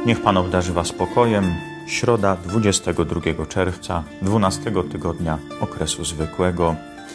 Niech Pan obdarzy Was spokojem. Środa 22 czerwca, 12 tygodnia okresu zwykłego.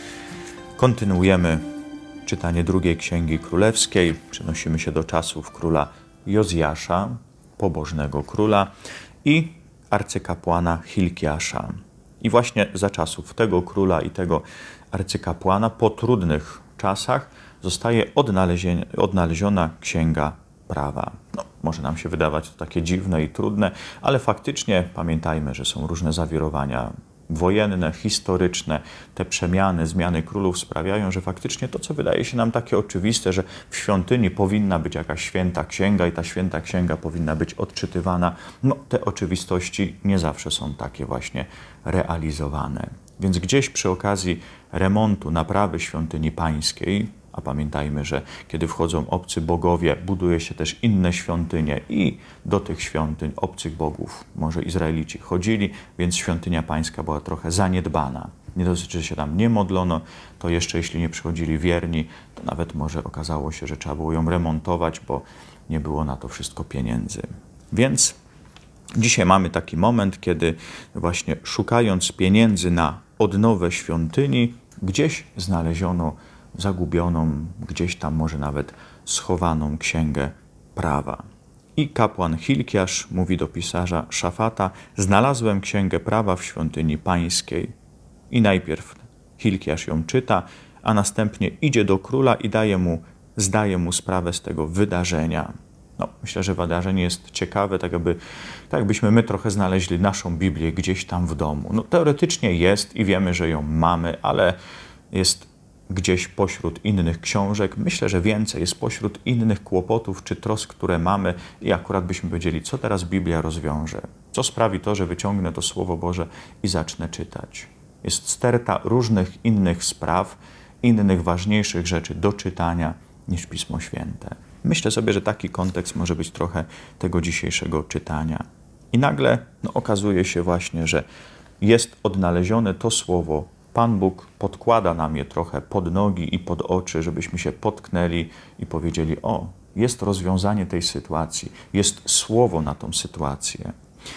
Kontynuujemy czytanie drugiej Księgi Królewskiej. Przenosimy się do czasów króla Jozjasza, pobożnego króla, i arcykapłana Hilkiasza. I właśnie za czasów tego króla i tego arcykapłana, po trudnych czasach, zostaje odnaleziona Księga Prawa. Może nam się wydawać to takie dziwne i trudne, ale faktycznie pamiętajmy, że są różne zawirowania wojenne, historyczne. Te przemiany, zmiany królów sprawiają, że faktycznie to, co wydaje się nam takie oczywiste, że w świątyni powinna być jakaś święta księga i ta święta księga powinna być odczytywana, te oczywistości nie zawsze są takie właśnie realizowane. Więc gdzieś przy okazji remontu, naprawy świątyni pańskiej, a pamiętajmy, że kiedy wchodzą obcy bogowie, buduje się też inne świątynie i do tych świątyń obcych bogów może Izraelici chodzili, więc świątynia pańska była trochę zaniedbana. Nie dosyć, że się tam nie modlono, to jeszcze jeśli nie przychodzili wierni, to nawet może okazało się, że trzeba było ją remontować, bo nie było na to wszystko pieniędzy. Więc dzisiaj mamy taki moment, kiedy właśnie szukając pieniędzy na odnowę świątyni, gdzieś znaleziono zagubioną, gdzieś tam może nawet schowaną Księgę Prawa. I kapłan Hilkiasz mówi do pisarza Szafata: znalazłem Księgę Prawa w świątyni pańskiej. I najpierw Hilkiasz ją czyta, a następnie idzie do króla i zdaje mu sprawę z tego wydarzenia. Myślę, że wydarzenie jest ciekawe, tak jakbyśmy my trochę znaleźli naszą Biblię gdzieś tam w domu. Teoretycznie jest i wiemy, że ją mamy, ale jest gdzieś pośród innych książek. Myślę, że więcej jest pośród innych kłopotów czy trosk, które mamy, i akurat byśmy powiedzieli, co teraz Biblia rozwiąże? Co sprawi to, że wyciągnę to Słowo Boże i zacznę czytać? Jest sterta różnych innych spraw, innych ważniejszych rzeczy do czytania niż Pismo Święte. Myślę sobie, że taki kontekst może być trochę tego dzisiejszego czytania. I nagle okazuje się właśnie, że jest odnalezione to Słowo. Pan Bóg podkłada nam je trochę pod nogi i pod oczy, żebyśmy się potknęli i powiedzieli: o, jest rozwiązanie tej sytuacji, jest słowo na tą sytuację.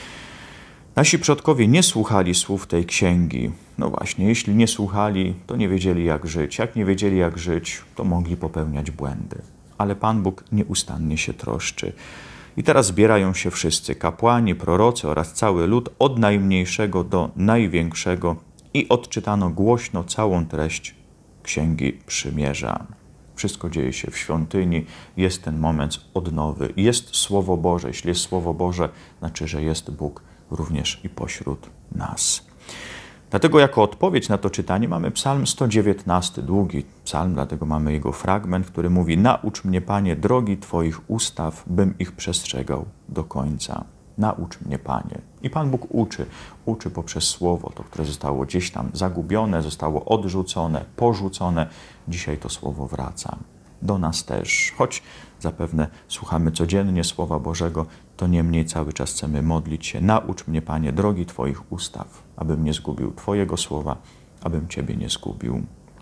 Nasi przodkowie nie słuchali słów tej księgi. Właśnie, jeśli nie słuchali, to nie wiedzieli, jak żyć. Jak nie wiedzieli, jak żyć, to mogli popełniać błędy. Ale Pan Bóg nieustannie się troszczy. I teraz zbierają się wszyscy, kapłani, prorocy oraz cały lud, od najmniejszego do największego, i odczytano głośno całą treść Księgi Przymierza. Wszystko dzieje się w świątyni, jest ten moment odnowy, jest Słowo Boże. Jeśli jest Słowo Boże, znaczy, że jest Bóg również i pośród nas. Dlatego jako odpowiedź na to czytanie mamy Psalm 119, długi psalm, dlatego mamy jego fragment, który mówi: naucz mnie, Panie, drogi Twoich ustaw, bym ich przestrzegał do końca. Naucz mnie, Panie. I Pan Bóg uczy poprzez Słowo, to, które zostało gdzieś tam zagubione, zostało odrzucone, porzucone. Dzisiaj to Słowo wraca do nas też. Choć zapewne słuchamy codziennie Słowa Bożego, to niemniej cały czas chcemy modlić się: naucz mnie, Panie, drogi Twoich ustaw, abym nie zgubił Twojego Słowa, abym Ciebie nie zgubił.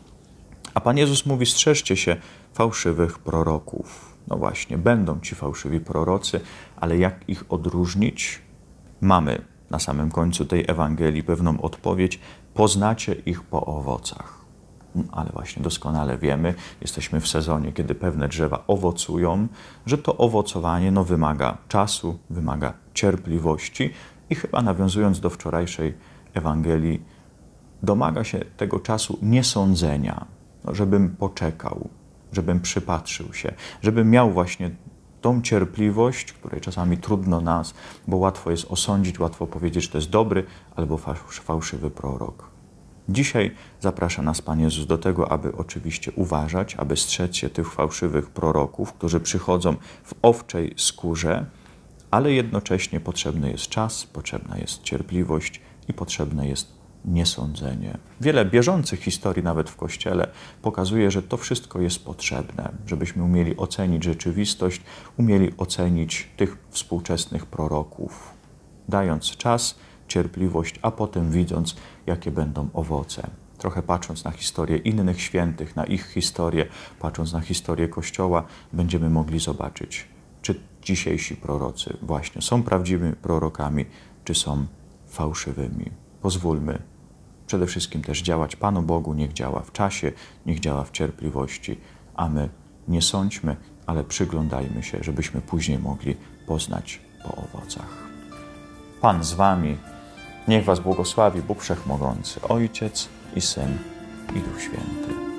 A Pan Jezus mówi: strzeżcie się fałszywych proroków. Właśnie, będą ci fałszywi prorocy, ale jak ich odróżnić? Mamy na samym końcu tej Ewangelii pewną odpowiedź: poznacie ich po owocach. Ale właśnie doskonale wiemy, jesteśmy w sezonie, kiedy pewne drzewa owocują, że to owocowanie wymaga czasu, wymaga cierpliwości i chyba, nawiązując do wczorajszej Ewangelii, domaga się tego czasu niesądzenia, żebym poczekał, żebym przypatrzył się, żebym miał właśnie tą cierpliwość, której czasami trudno nas, bo łatwo jest osądzić, łatwo powiedzieć, że to jest dobry albo fałszywy prorok. Dzisiaj zaprasza nas Pan Jezus do tego, aby oczywiście uważać, aby strzec się tych fałszywych proroków, którzy przychodzą w owczej skórze, ale jednocześnie potrzebny jest czas, potrzebna jest cierpliwość i potrzebne jest niesądzenie. Wiele bieżących historii nawet w Kościele pokazuje, że to wszystko jest potrzebne, żebyśmy umieli ocenić rzeczywistość, umieli ocenić tych współczesnych proroków, dając czas, cierpliwość, a potem widząc, jakie będą owoce. Trochę patrząc na historię innych świętych, na ich historię, patrząc na historię Kościoła, będziemy mogli zobaczyć, czy dzisiejsi prorocy właśnie są prawdziwymi prorokami, czy są fałszywymi. Pozwólmy przede wszystkim też działać Panu Bogu, niech działa w czasie, niech działa w cierpliwości, a my nie sądźmy, ale przyglądajmy się, żebyśmy później mogli poznać po owocach. Pan z wami, niech was błogosławi Bóg Wszechmogący, Ojciec i Syn i Duch Święty.